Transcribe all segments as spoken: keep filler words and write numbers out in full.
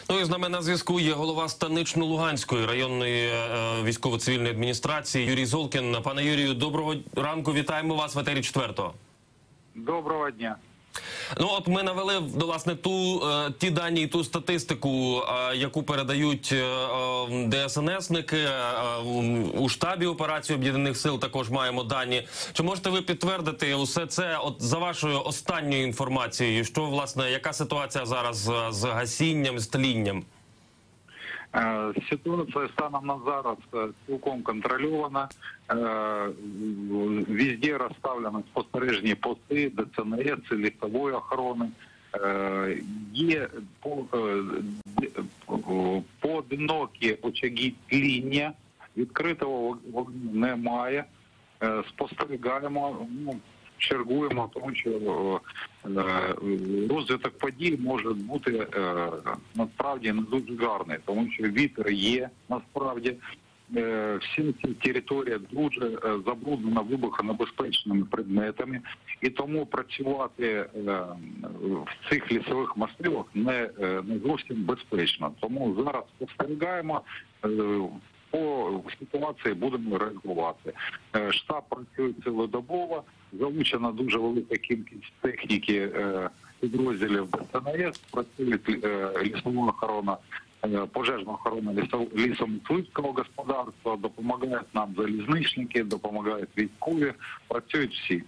Ну і з нами на зв'язку є голова Станично-Луганської районної е, військово-цивільної адміністрації Юрій Золкін. Пане Юрію, доброго ранку, вітаємо вас в етері четвертого. Доброго дня. Ну от ми навели, власне, ту, е, ті дані і ту статистику, е, яку передають е, е, ДСНСники. Е, у штабі операції Об'єднаних сил також маємо дані. Чи можете ви підтвердити усе це от за вашою останньою інформацією? Що, власне, яка ситуація зараз з гасінням, з тлінням? Ситуація станом на зараз цілком контрольована. Везде розставлені спостережні пости ДСНС, лісової охорони. Є поодинокі очаги тління, відкритого вогню немає. Спостерігаємо, ну, чергуємо, тому що розвиток подій може бути насправді не дуже гарний, тому що вітер є насправді. Всі ці території дуже забруднена вибухонебезпечними предметами, і тому працювати в цих лісових масивах не, не зовсім безпечно. Тому зараз спостерігаємо, по ситуації будемо реагувати. Штаб працює цілодобово, залучена дуже велика кількість техніки підрозділів ДСНС, працює лісова охорона, пожежна охорона лісомисливського господарства, допомагають нам залізничники, допомагають військові, працюють всі.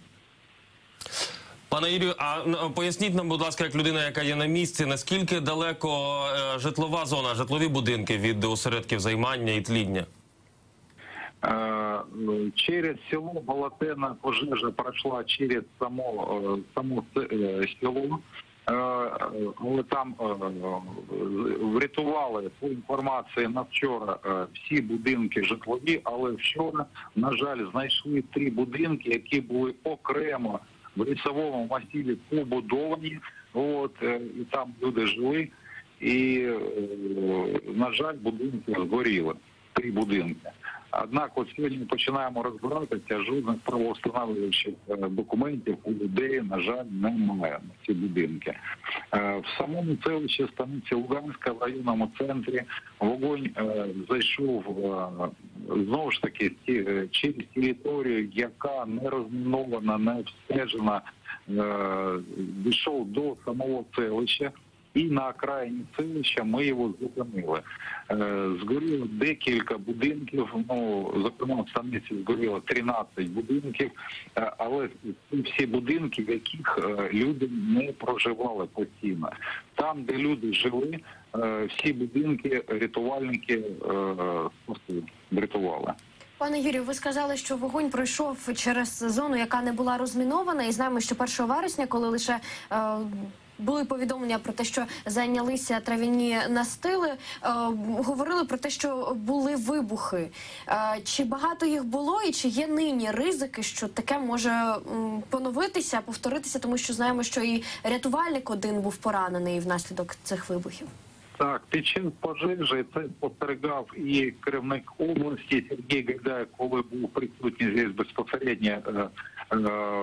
Пане Юрію, а поясніть нам, будь ласка, як людина, яка є на місці, наскільки далеко е, житлова зона, житлові будинки від осередків займання і тління? Е, через село Болотена пожежа пройшла через само, само село. Але там врятували, по інформації на вчора, всі будинки житлові, але вчора, на жаль, знайшли три будинки, які були окремо в лісовому масиві побудовані, от, і там люди жили, і, на жаль, будинки згоріли, три будинки. Однак от сьогодні ми починаємо розбиратися, жодних правовстановлюючих документів у людей, на жаль, немає на ці будинки. В самому селищі станиці Луганська, в районному центрі, вогонь зайшов знову ж таки через територію, яка не розмінована, не обстежена, дійшов до самого селища. І на окраїні селища ми його зупинили. Згоріло декілька будинків, ну, зокрема в станиці згоріло тринадцять будинків, але всі будинки, в яких люди не проживали постійно. Там, де люди жили, всі будинки рятувальники врятували. Пане Юрію, ви сказали, що вогонь пройшов через зону, яка не була розмінована, і знаємо, що першого вересня, коли лише е, були повідомлення про те, що зайнялися трав'яні настили, е, говорили про те, що були вибухи. Е, чи багато їх було, і чи є нині ризики, що таке може м, поновитися, повторитися, тому що знаємо, що і рятувальник один був поранений внаслідок цих вибухів? Так, під час пожежі це спостерігав і керівник області Сергій Гайдай, коли був присутній здесь безпосередньо е, е,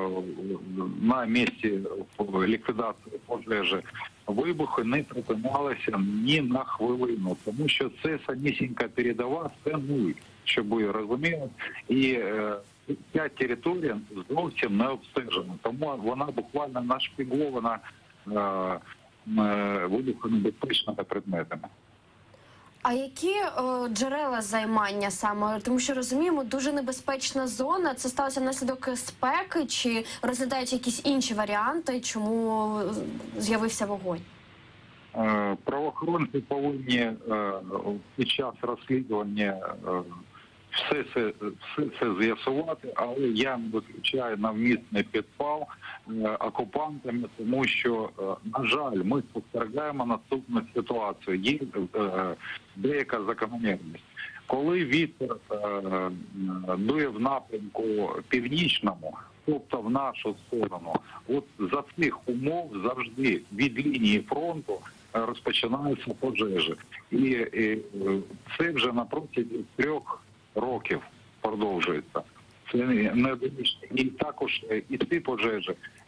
на місці ліквідації пожежі. Вибухи не припинялися ні на хвилину, тому що це самісінька передова, це нуль, щоб ви розуміли. І е, ця територія зовсім не обстежена, тому вона буквально нашпігована е, вибухонебезпечними предметами. А які о, джерела займання саме? Тому що, розуміємо, дуже небезпечна зона. Це сталося внаслідок спеки? Чи розглядають якісь інші варіанти, чому з'явився вогонь? Е, правоохоронці повинні е, під час розслідування е, все це, все це з'ясувати, але я не виключаю навмисний підпал е, окупантами, тому що, е, на жаль, ми спостерігаємо наступну ситуацію. Є е, деяка закономірність. Коли вітер е, дує в напрямку північному, тобто в нашу сторону, от за цих умов завжди від лінії фронту розпочинаються пожежі. І, і це вже на протязі трьох років продовжується. Це не одиничне. І також і ці пожежі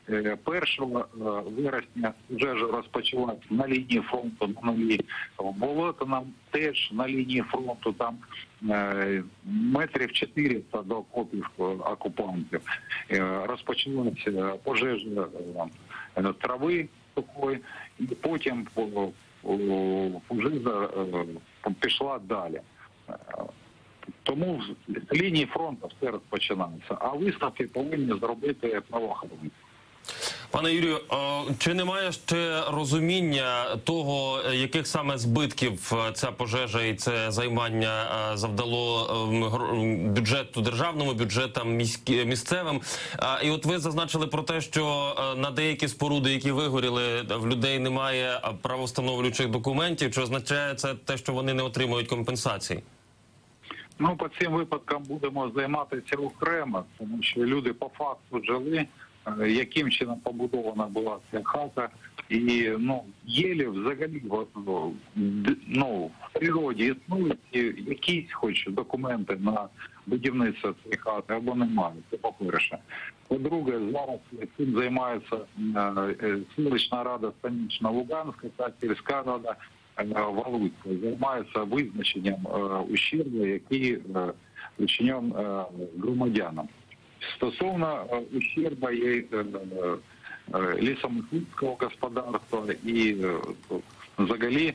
Е, першого е, вересня вже ж розпочалась на лінії фронту на нулі. В Болотиному теж на лінії фронту там е, метрів чотириста до окопів е, окупантів. Е, розпочалася пожежа е, трави такої, і потім е, е, пожежа е, пішла далі. Е, Тому з лінії фронту все розпочинається, а висновки повинні зробити правоохоронці. Пане Юрію, чи немає ще розуміння того, яких саме збитків ця пожежа і це займання завдало бюджету державному, бюджетам місцевим? І от ви зазначили про те, що на деякі споруди, які вигоріли, в людей немає правовстановлюючих документів. Чи означає це те, що вони не отримують компенсації? Ну, по цим випадкам будемо займатися окремо, тому що люди по факту жили, яким чином побудована була ця хата. І, ну, єлі взагалі ну, в природі існують якісь хоч документи на будівництво цієї хати, або немає, це по-перше. По-друге, зараз цим займається селищна рада Станично-Луганська та сільська рада Валуцька, займається визначенням ущербу, який вчинен громадянам. Стосовно ущерба є лісомисливського господарства і взагалі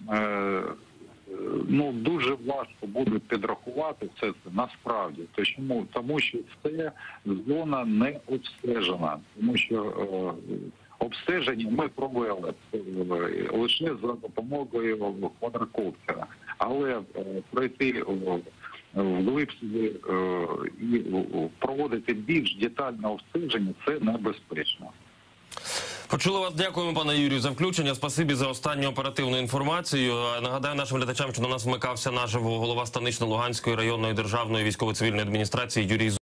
ну, дуже важко буде підрахувати це, це насправді. Тому, тому що це зона не обстежена, тому що обстеження ми провели лише за допомогою квадрокоптера, але пройти вглиб собі і проводити більш детальне обстеження – це небезпечно. Почули вас. Дякуємо, пане Юрію, за включення. Спасибі за останню оперативну інформацію. Нагадаю нашим глядачам, що до нас вмикався наживо голова Станично-Луганської районної державної військово-цивільної адміністрації Юрій